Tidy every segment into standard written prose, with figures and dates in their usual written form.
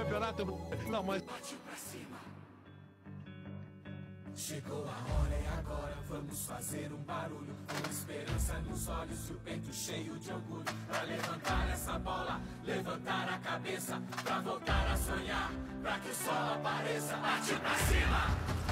campeonato. Não, mas. Chegou a hora e agora vamos fazer um barulho, com esperança nos olhos e o peito cheio de orgulho, pra levantar essa bola, levantar a cabeça, pra voltar a sonhar, pra que o sol apareça. Bate pra cima!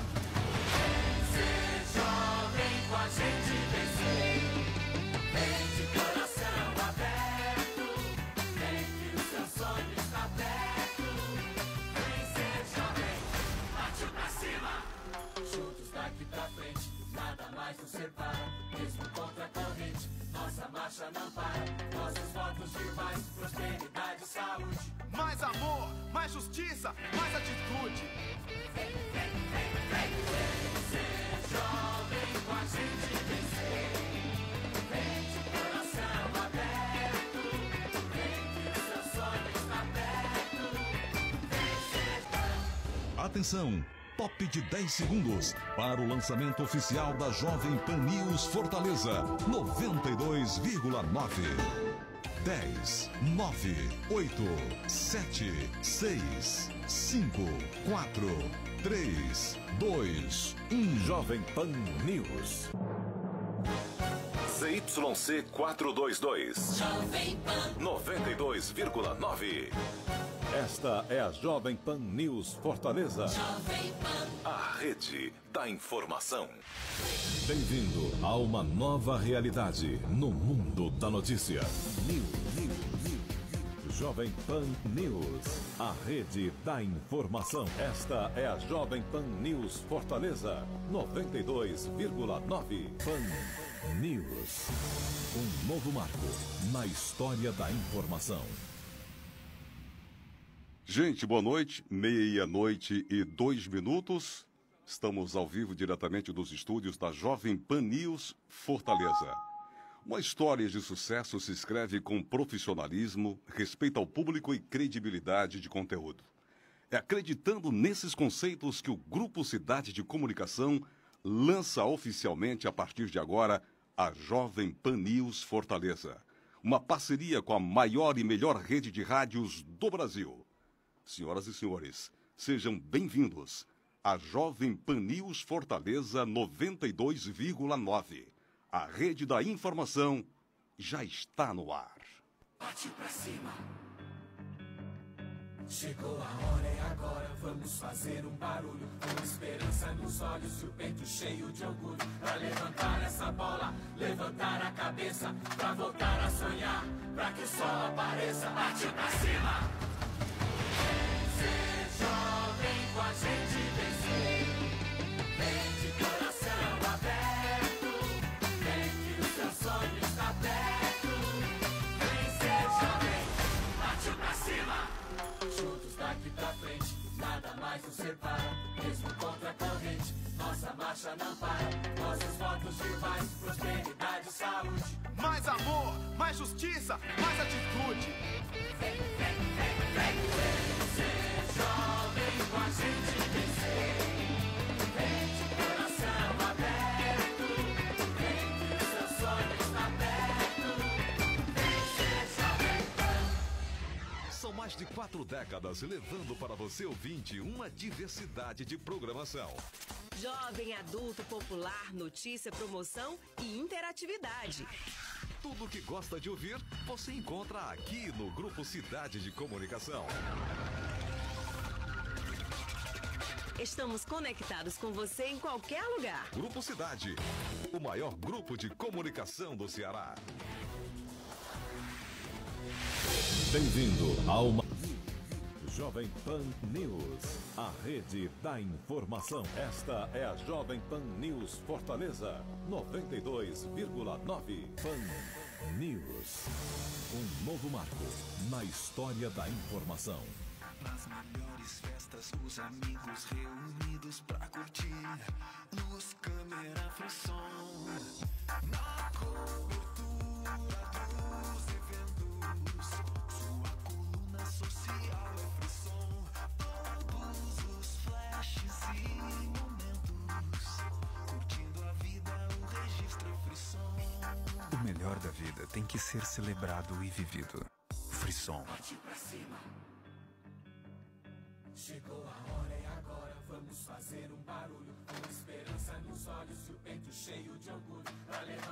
Ser jovem com a gente vencer. Vem de coração aberto, vem que o seu sonho está perto. Vem ser jovem, bate pra cima! Juntos daqui pra frente, nada mais nos separa. Mesmo contra a corrente, nossa marcha não para. Nossos votos de paz, prosperidade e saúde. Mais amor, mais justiça, mais atitude. Vem, vem, vem, vem, vem ser jovem com a gente vencer. Vem de coração aberto, vem que o seu sonho está perto. Vem ser... Atenção! Top de 10 segundos para o lançamento oficial da Jovem Pan News Fortaleza 92,9. 10, 9, 8, 7, 6, 5, 4, 3, 2, 1. Jovem Pan News. ZYC 422. Jovem Pan 92,9. Esta é a Jovem Pan News Fortaleza. Jovem Pan, A rede da informação. Bem-vindo a uma nova realidade no mundo da notícia. Jovem Pan News, a rede da informação. Esta é a Jovem Pan News Fortaleza, 92,9. Pan News. Um novo marco na história da informação. Gente, boa noite, 00:02. Estamos ao vivo diretamente dos estúdios da Jovem Pan News Fortaleza. Uma história de sucesso se escreve com profissionalismo, respeito ao público e credibilidade de conteúdo. É acreditando nesses conceitos que o Grupo Cidade de Comunicação lança oficialmente a partir de agora a Jovem Pan News Fortaleza. Uma parceria com a maior e melhor rede de rádios do Brasil. Senhoras e senhores, sejam bem-vindos à Jovem Pan News Fortaleza 92,9. A rede da informação já está no ar. bate pra cima. Chegou a hora e agora vamos fazer um barulho, com esperança nos olhos e o peito cheio de orgulho, pra levantar essa bola, levantar a cabeça, pra voltar a sonhar, pra que o sol apareça. Bate pra cima. Ser jovem com a gente vencer. Vem de coração aberto, vem que o seu sonho está perto. Vem ser jovem, bate pra cima. Juntos daqui pra frente, nada mais nos separa. Mesmo contra a corrente, nossa marcha não para. Nossos votos de paz, prosperidade e saúde. Mais amor, mais justiça, mais atitude. Vem, vem, vem, vem, vem ser jovem com a gente vencer. Vem de coração aberto, vem que o seu sonho está perto. Vem ser jovem. São mais de 4 décadas levando para você, ouvinte, uma diversidade de programação. Jovem, adulto, popular, notícia, promoção e interatividade. Tudo o que gosta de ouvir, você encontra aqui no Grupo Cidade de Comunicação. Estamos conectados com você em qualquer lugar. Grupo Cidade, o maior grupo de comunicação do Ceará. Bem-vindo a uma Jovem Pan News, a rede da informação. Esta é a Jovem Pan News Fortaleza, 92,9. Pan News. Um novo marco na história da informação. Nas melhores festas, os amigos reunidos pra curtir. Luz, câmera, frisson. Na cobertura dos eventos, sua coluna social é frisson. Todos os flashes e momentos, curtindo a vida, o registro é frisson. O melhor da vida tem que ser celebrado e vivido. Frisson. Bate pra cima. Chegou a hora e agora vamos fazer um barulho, com esperança nos olhos e o peito cheio de orgulho, pra levantar